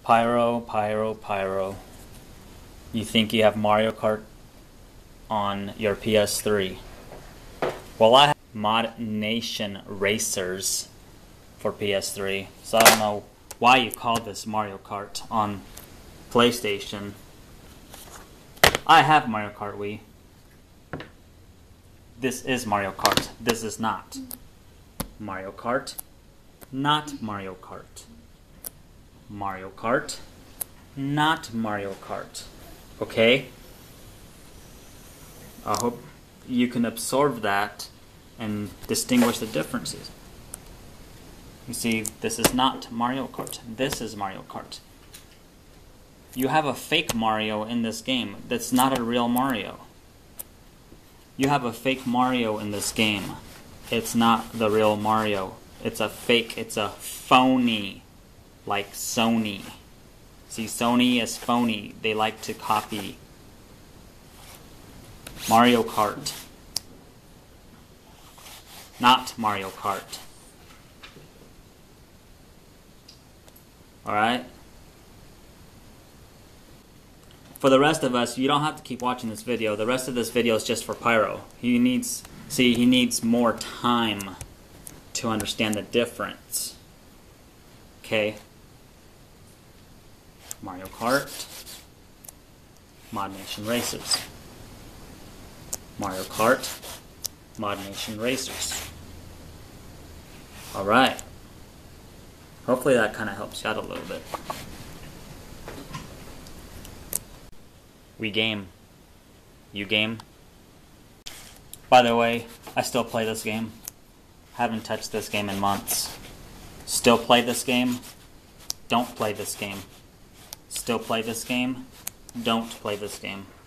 Pyro, Pyro, Pyro. You think you have Mario Kart on your PS3? Well, I have Mod Nation Racers for PS3, so I don't know why you call this Mario Kart on PlayStation. I have Mario Kart Wii. This is Mario Kart. This is not Mario Kart. Not Mario Kart. Mario Kart. Not Mario Kart. Okay? I hope you can absorb that and distinguish the differences. You see, this is not Mario Kart. This is Mario Kart. You have a fake Mario in this game. That's not a real Mario. You have a fake Mario in this game. It's not the real Mario. It's a fake. It's a phony. Like Sony. See, Sony is phony. They like to copy Mario Kart. Not Mario Kart. Alright? For the rest of us, you don't have to keep watching this video. The rest of this video is just for Pyro. He needs more time to understand the difference. Okay? Mario Kart. Mod Nation Racers. Mario Kart. Mod Nation Racers. Alright. Hopefully that kind of helps you out a little bit. We game. You game. By the way, I still play this game. Haven't touched this game in months. Still play this game. Don't play this game. Still play this game. Don't play this game.